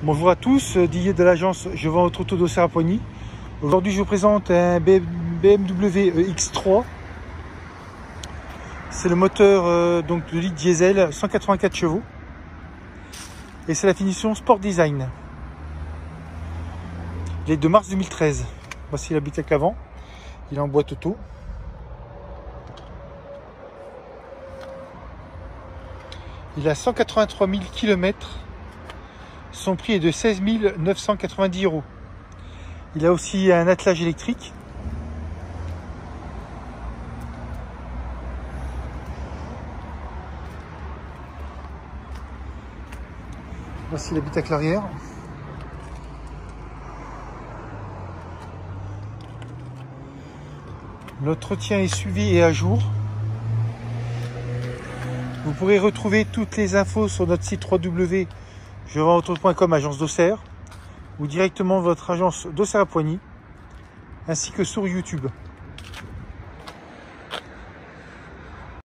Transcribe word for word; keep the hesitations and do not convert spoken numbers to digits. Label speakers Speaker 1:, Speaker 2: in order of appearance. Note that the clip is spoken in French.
Speaker 1: Bonjour à tous, Didier de l'agence Je vends votre auto d'Auxerre à Poigny. Aujourd'hui je vous présente un B M W X trois. C'est le moteur euh, donc de litre diesel, cent quatre-vingt-quatre chevaux. Et c'est la finition Sport Design. Il est de mars deux mille treize. Voici l'habitacle avant. Il est en boîte auto. Il a cent quatre-vingt-trois mille kilomètres. Son prix est de seize mille neuf cent quatre-vingt-dix euros. Il a aussi un attelage électrique. Voici l'habitacle arrière. L'entretien est suivi et à jour. Vous pourrez retrouver toutes les infos sur notre site w w w point je vends votre auto point com, agence d'Auxerre, ou directement votre agence d'Auxerre à Poigny, ainsi que sur YouTube.